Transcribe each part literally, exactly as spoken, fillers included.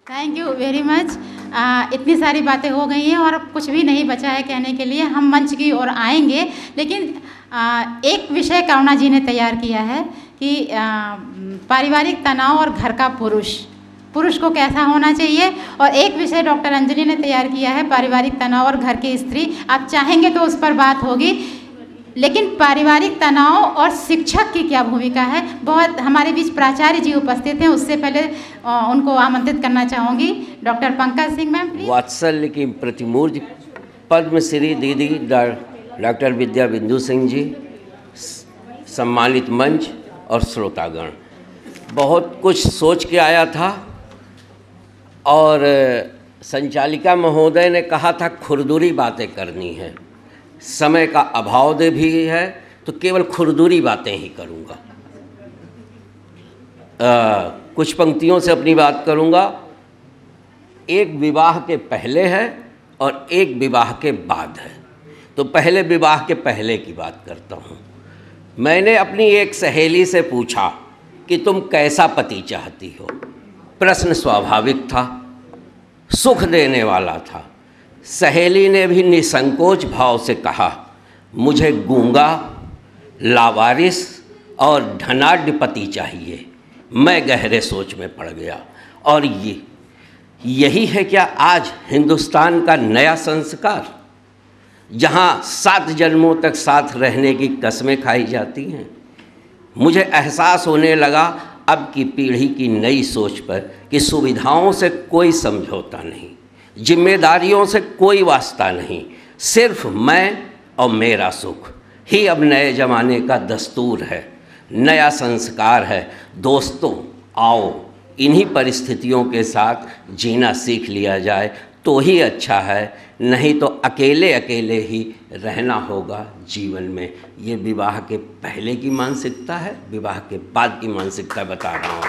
Thank you very much. इतनी सारी बातें हो गई हैं और कुछ भी नहीं बचा है कहने के लिए। हम मंच की ओर आएंगे, लेकिन आ, एक विषय करुणा जी ने तैयार किया है कि आ, पारिवारिक तनाव और घर का पुरुष पुरुष को कैसा होना चाहिए, और एक विषय डॉक्टर अंजलि ने तैयार किया है पारिवारिक तनाव और घर की स्त्री। आप चाहेंगे तो उस पर बात होगी, लेकिन पारिवारिक तनाव और शिक्षक की क्या भूमिका है। बहुत हमारे बीच प्राचार्य जी उपस्थित हैं, उससे पहले उनको आमंत्रित करना चाहूँगी डॉक्टर पंकज सिंह मैम। वात्सल्य की प्रतिमूर्ति पद्मश्री दीदी डॉक्टर विद्या बिंदु सिंह जी, सम्मानित मंच और श्रोतागण, बहुत कुछ सोच के आया था और संचालिका महोदय ने कहा था खुरदुरी बातें करनी है, समय का अभाव दे भी है तो केवल खुरदुरी बातें ही करूँगा। कुछ पंक्तियों से अपनी बात करूँगा। एक विवाह के पहले है और एक विवाह के बाद है। तो पहले विवाह के पहले की बात करता हूँ। मैंने अपनी एक सहेली से पूछा कि तुम कैसा पति चाहती हो। प्रश्न स्वाभाविक था, सुख देने वाला था। सहेली ने भी निसंकोच भाव से कहा, मुझे गूंगा, लावारिस और धनाढ्य पति चाहिए। मैं गहरे सोच में पड़ गया। और ये यही है क्या आज हिंदुस्तान का नया संस्कार, जहाँ सात जन्मों तक साथ रहने की कस्में खाई जाती हैं। मुझे एहसास होने लगा अब की पीढ़ी की नई सोच पर कि सुविधाओं से कोई समझौता नहीं, जिम्मेदारियों से कोई वास्ता नहीं, सिर्फ मैं और मेरा सुख ही अब नए ज़माने का दस्तूर है, नया संस्कार है। दोस्तों आओ इन्हीं परिस्थितियों के साथ जीना सीख लिया जाए तो ही अच्छा है, नहीं तो अकेले अकेले ही रहना होगा जीवन में। ये विवाह के पहले की मानसिकता है, विवाह के बाद की मानसिकता बता रहा हूँ।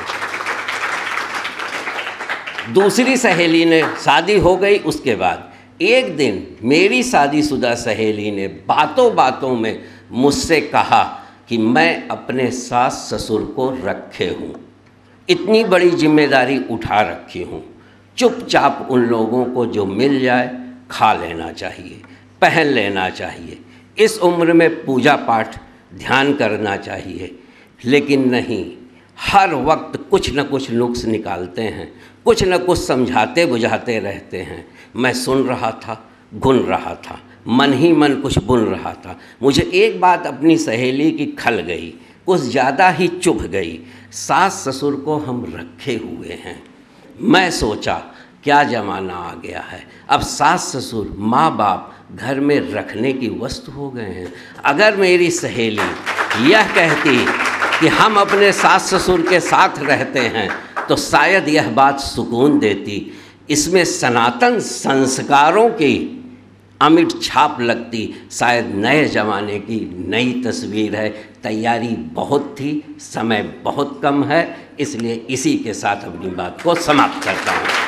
दूसरी सहेली ने शादी हो गई, उसके बाद एक दिन मेरी शादीशुदा सहेली ने बातों बातों में मुझसे कहा कि मैं अपने सास ससुर को रखे हूँ, इतनी बड़ी जिम्मेदारी उठा रखी हूँ, चुपचाप उन लोगों को जो मिल जाए खा लेना चाहिए, पहन लेना चाहिए, इस उम्र में पूजा पाठ ध्यान करना चाहिए। लेकिन नहीं, हर वक्त कुछ न कुछ नुक्स निकालते हैं, कुछ न कुछ समझाते बुझाते रहते हैं। मैं सुन रहा था, गुन रहा था, मन ही मन कुछ बुन रहा था। मुझे एक बात अपनी सहेली की खल गई, कुछ ज़्यादा ही चुभ गई। सास ससुर को हम रखे हुए हैं। मैं सोचा क्या ज़माना आ गया है, अब सास ससुर माँ बाप घर में रखने की वस्तु हो गए हैं। अगर मेरी सहेली यह कहती कि हम अपने सास ससुर के साथ रहते हैं तो शायद यह बात सुकून देती, इसमें सनातन संस्कारों की अमिट छाप लगती। शायद नए ज़माने की नई तस्वीर है। तैयारी बहुत थी, समय बहुत कम है, इसलिए इसी के साथ अपनी बात को समाप्त करता हूँ।